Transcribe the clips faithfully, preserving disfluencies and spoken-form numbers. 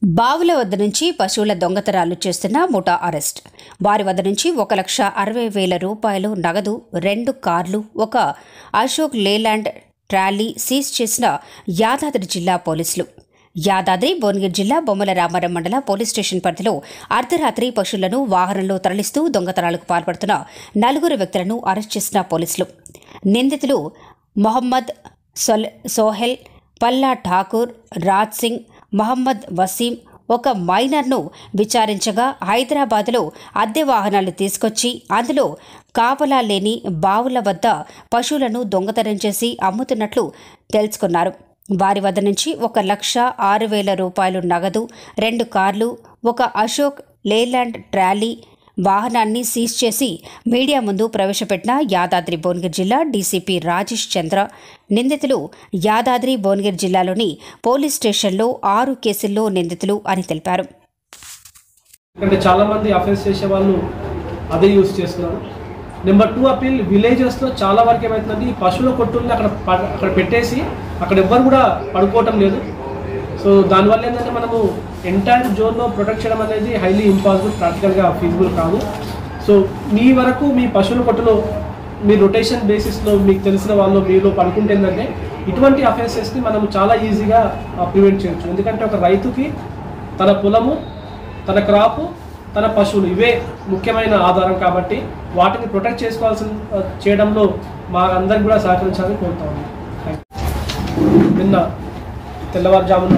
బావుల వద్ద నుంచి పశువుల దొంగతనాలు చేస్తున్న ముఠా అరెస్ట్. వారి వద్ద నుంచి ఒక లక్ష అరవై వేల రూపాయలు నగదు, రెండు కార్లు, ఒక అశోక్ లేలాండ్ ట్రాలీ సీజ్ చేసిన యాదాద్రి జిల్లా పోలీసులు. యాదాద్రి భువనగిరి జిల్లా బొమ్మల రామారం మండల పోలీస్ స్టేషన్ పరిధిలో అర్ధరాత్రి పశువులను వాహనంలో తరలిస్తూ దొంగతనాలకు పాల్పడుతున్న నలుగురు వ్యక్తులను అరెస్ట్ చేసిన పోలీసులు. నిందితులు మొహమ్మద్ సోహెల్, పల్లా ఠాకూర్, రాజ్ సింగ్, మహమ్మద్ వసీం ఒక మైనర్ను విచారించగా హైదరాబాద్లో అద్దె వాహనాలు తీసుకొచ్చి అందులో కాపలా లేని బావుల వద్ద పశువులను దొంగతనం చేసి అమ్ముతున్నట్లు తెలుసుకున్నారు. వారి వద్ద నుంచి ఒక లక్ష ఆరు వేల రూపాయలు నగదు, రెండు కార్లు, ఒక అశోక్ లేలాండ్ ట్రాలీ వాహనాన్ని సీజ్ చేసి మీడియా ముందు ప్రవేశపెట్టిన యాదాద్రి భువనగిరి జిల్లా డీసీపీ రాజేష్ చంద్ర, నిందితులు యాదాద్రి భువనగిరి జిల్లాలోని పోలీస్ స్టేషన్లో ఆరు కేసుల్లో నిందితులు అని తెలిపారు. చాలా మంది అఫెన్స్ చేసే వాళ్ళు అదే యూజ్ చేస్తున్నారు. నెంబర్ టూ అపీల్ విలేజెస్లో చాలా వరకు ఏమవుతుందంటే ఈ పశువుల కొట్టుల్ని అక్కడ అక్కడ పెట్టేసి అక్కడ ఎవ్వరు కూడా పడుకోవటం లేదు. సో దానివల్ల ఏంటంటే మనము ఎంటైర్ జోన్లో ప్రొటెక్ట్ చేయడం అనేది హైలీ ఇంపాసిబుల్, ప్రాక్టికల్గా ఫీజిబుల్ కాదు. సో మీ వరకు మీ పశువుల కొట్టులో మీ రొటేషన్ బేసిస్లో మీకు తెలిసిన వాళ్ళు మీలో పడుకుంటే ఏంటంటే ఇటువంటి అఫెన్సెస్ని మనం చాలా ఈజీగా ప్రివెంట్ చేయొచ్చు. ఎందుకంటే ఒక రైతుకి తన పొలము, తన క్రాపు, తన పశువులు ఇవే ముఖ్యమైన ఆధారం కాబట్టి వాటిని ప్రొటెక్ట్ చేసుకోవాల్సిన చేయడంలో మా అందరికి కూడా సహకరించాలని కోరుతా ఉన్నాం. నిన్న తెల్లవారుజామున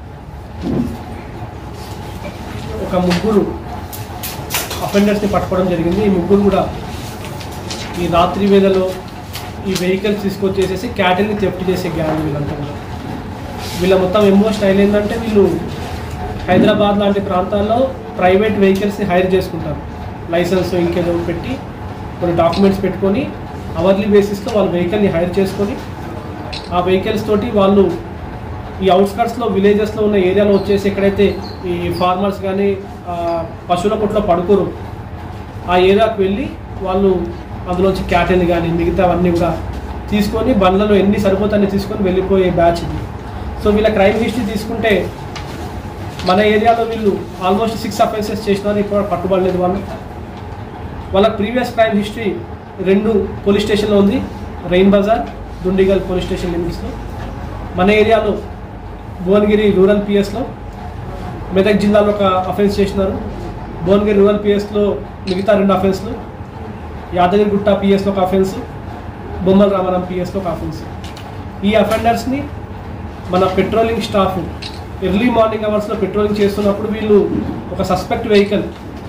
ఒక ముగ్గురు అఫెండర్స్ని పట్టుకోవడం జరిగింది. ఈ ముగ్గురు కూడా ఈ రాత్రి వేళలో ఈ వెహికల్స్ తీసుకొచ్చేసేసి క్యాటిల్ని థెఫ్ట్ చేసే గ్యాంగ్ వీళ్ళంతా కూడా. వీళ్ళ మొత్తం ఎంఓ స్టైల్ ఏంటంటే వీళ్ళు హైదరాబాద్ లాంటి ప్రాంతాల్లో ప్రైవేట్ వెహికల్స్ని హైర్ చేసుకుంటారు. లైసెన్స్ ఇంకేదో పెట్టి కొన్ని డాక్యుమెంట్స్ పెట్టుకొని అవర్లీ బేసిస్లో వాళ్ళు వెహికల్ని హైర్ చేసుకొని ఆ వెహికల్స్ తోటి వాళ్ళు ఈ అవుట్స్కట్స్లో విలేజెస్లో ఉన్న ఏరియాలో వచ్చేసి ఎక్కడైతే ఈ ఫార్మర్స్ కానీ పశువుల కొట్లో పడుకోరు ఆ ఏరియాకు వెళ్ళి వాళ్ళు అందులోంచి క్యాటిల్ కానీ మిగతావన్నీ కూడా తీసుకొని బండ్లలో ఎన్ని సరిపోతాయని తీసుకొని వెళ్ళిపోయే బ్యాచ్ ఇది. సో వీళ్ళ క్రైమ్ హిస్టరీ తీసుకుంటే మన ఏరియాలో వీళ్ళు ఆల్మోస్ట్ సిక్స్ అఫెన్సెస్ చేసినారు, ఇప్పుడు పట్టుబడలేదు వాళ్ళు. వాళ్ళ ప్రీవియస్ క్రైమ్ హిస్టరీ రెండు పోలీస్ స్టేషన్లో ఉంది, రెయిన్ బజార్, దుండిగల్ పోలీస్ స్టేషన్ లిమిట్స్లో. మన ఏరియాలో భువనగిరి రూరల్ పిఎస్లో, మెదక్ జిల్లాలో ఒక అఫెన్స్ చేసినారు. భువనగిరి రూరల్ పిఎస్లో మిగతా రెండు అఫెన్స్లు, యాదగిరిగుట్ట పిఎస్లో ఒక అఫెన్స్, బొమ్మల రామారం పిఎస్లో ఒక అఫెన్స్. ఈ అఫెండర్స్ని మన పెట్రోలింగ్ స్టాఫ్ ఎర్లీ మార్నింగ్ అవర్స్లో పెట్రోలింగ్ చేస్తున్నప్పుడు వీళ్ళు ఒక సస్పెక్ట్ వెహికల్,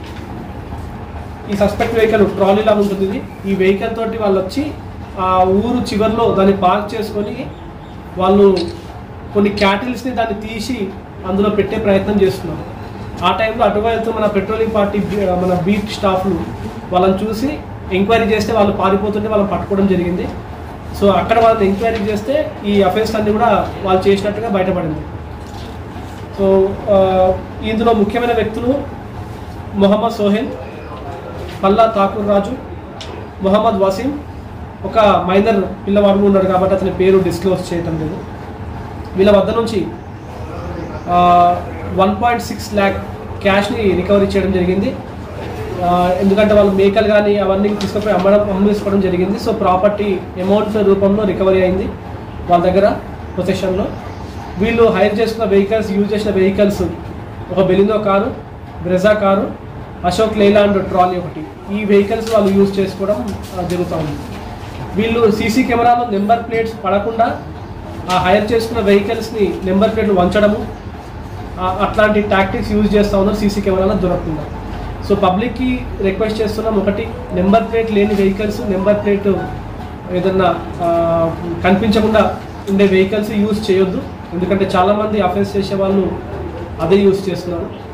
ఈ సస్పెక్ట్ వెహికల్ ట్రాలీ లాగా ఉంటుంది ఇది, ఈ వెహికల్ తోటి వాళ్ళు వచ్చి ఆ ఊరు చివరిలో దాన్ని పార్క్ చేసుకొని వాళ్ళు కొన్ని క్యాటిల్స్ని దాన్ని తీసి అందులో పెట్టే ప్రయత్నం చేస్తున్నారు. ఆ టైంలో అటువైపు మన పెట్రోలింగ్ పార్టీ మన బీట్ స్టాఫ్లు వాళ్ళని చూసి ఎంక్వైరీ చేస్తే వాళ్ళు పారిపోతుంటే వాళ్ళని పట్టుకోవడం జరిగింది. సో అక్కడ వాళ్ళని ఎంక్వైరీ చేస్తే ఈ అఫెన్స్ అన్ని కూడా వాళ్ళు చేసినట్టుగా బయటపడింది. సో ఇందులో ముఖ్యమైన వ్యక్తులు మొహమ్మద్ సోహెల్, పల్లా ఠాకూర్ రాజు, మొహమ్మద్ వసీం, ఒక మైనర్ పిల్లవాడు ఉన్నాడు కాబట్టి అతని పేరు డిస్క్లోజ్ చేయటం లేదు. వీళ్ళ వద్ద నుంచి వన్ పాయింట్ సిక్స్ ల్యాక్ క్యాష్ని రికవరీ చేయడం జరిగింది. ఎందుకంటే వాళ్ళు మేకలు కానీ అవన్నీ తీసుకుపోయి అమ్మడం అమ్మేసుకోవడం జరిగింది. సో ప్రాపర్టీ అమౌంట్ రూపంలో రికవరీ అయింది వాళ్ళ దగ్గర పొజిషన్లో. వీళ్ళు హైర్ చేసుకున్న వెహికల్స్, యూజ్ చేసిన వెహికల్స్ ఒక Baleno car, Brezza car, Ashok Leyland trolley ఒకటి. ఈ వెహికల్స్ వాళ్ళు యూజ్ చేసుకోవడం జరుగుతూ ఉంది. వీళ్ళు సీసీ కెమెరాలో నెంబర్ ప్లేట్స్ పడకుండా ఆ హైర్ చేసుకున్న వెహికల్స్ని నెంబర్ ప్లేట్లు వంచడము అట్లాంటి టాక్టిక్స్ యూజ్ చేస్తూ ఉన్నారు సీసీ కెమెరాలో దొరకకుండా. సో పబ్లిక్కి రిక్వెస్ట్ చేస్తున్నాం, ఒకటి నెంబర్ ప్లేట్ లేని వెహికల్స్, నెంబర్ ప్లేట్ ఏదన్నా కనిపించకుండా ఉండే వెహికల్స్ యూజ్ చేయొద్దు. ఎందుకంటే చాలామంది అఫెన్స్ చేసే వాళ్ళు అదే యూజ్ చేస్తున్నారు.